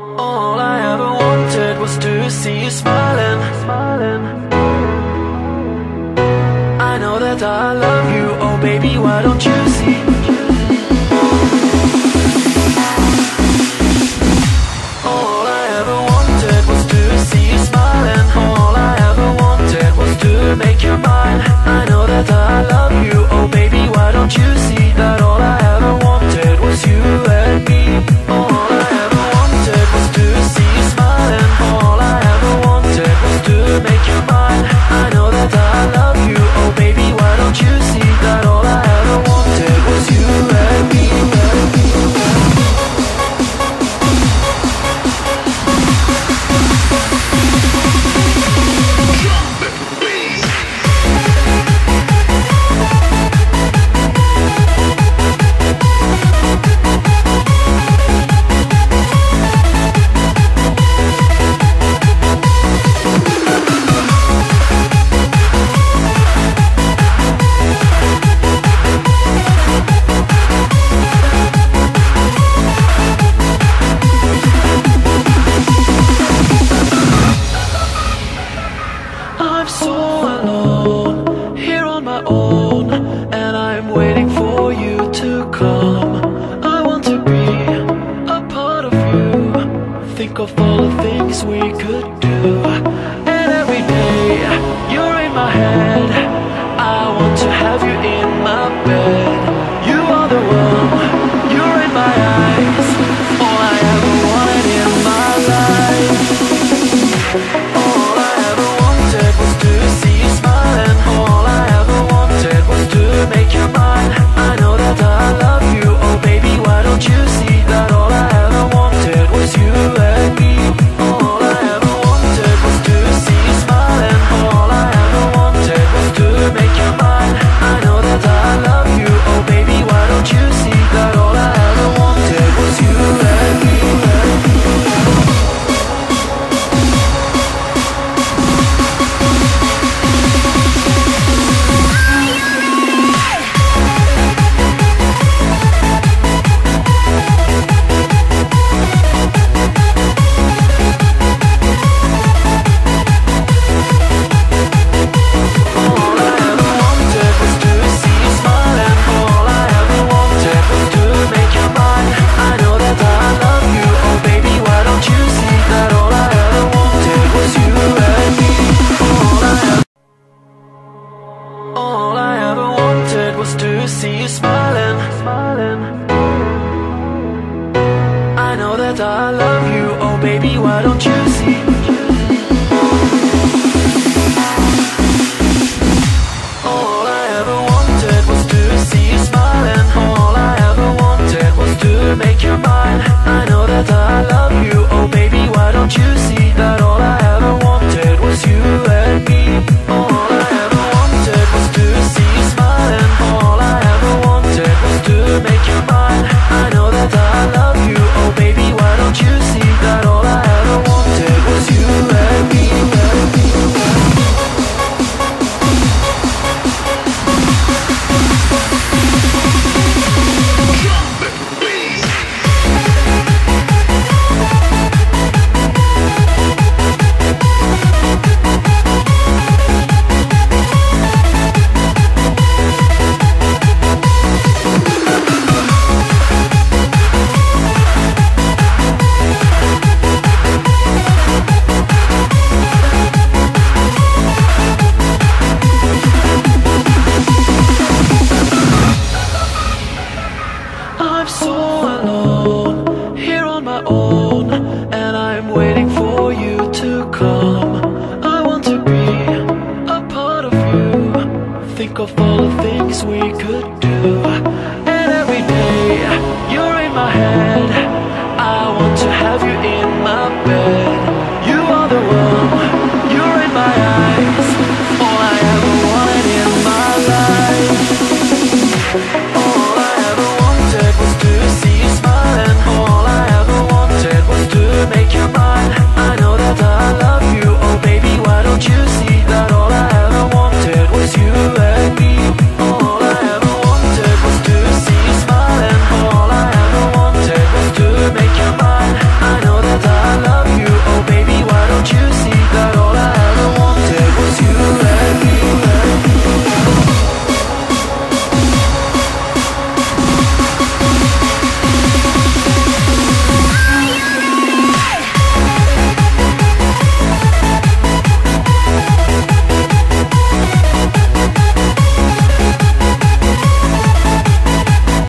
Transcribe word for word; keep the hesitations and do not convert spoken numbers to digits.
All I ever wanted was to see you smiling, smiling. I know that I love you, oh baby, why don't you see? All I ever wanted was to see you smiling. All I ever wanted was to make you mine. I know that I love you, oh baby, why don't you see that all I ever wanted was you and me. All I ever wanted was to see you smiling. All I ever wanted was to make you mine. I know that I love you, oh baby, why don't you see that all I ever wanted was you and me. I'm so alone, here on my own, and I'm waiting for you to come. I want to be a part of you, think of all the things we could do. And every day, you're in my head, I want to have you in my bed. You are the one, you're in my eyes, all I ever wanted in my life. All I ever wanted was to see you smiling. All I ever wanted was to make you mine. I know that I love you, oh baby, why don't you see that all I ever wanted was you and me. All I ever wanted was to see you smiling. All I ever wanted was to make you mine. I know that I love you, oh baby, why don't you see that all I ever wanted was you and me. All I ever wanted was to see you smiling, smiling. I know that I love you, oh baby, why don't you see? All I ever wanted was to see you smiling. All I ever wanted was to make you mine. I know that I love you, oh baby, why don't you see that all I ever wanted was you and me. All I ever wanted was to see you smiling. All I ever wanted was to make you mine. I know that I love you, oh baby, why don't you see that all I ever wanted was you and me. I'm so alone, here on my own, and I'm waiting for you to come. I want to be a part of you, think of all the things we could do. And every day, you're in my head, I want to have you in my bed.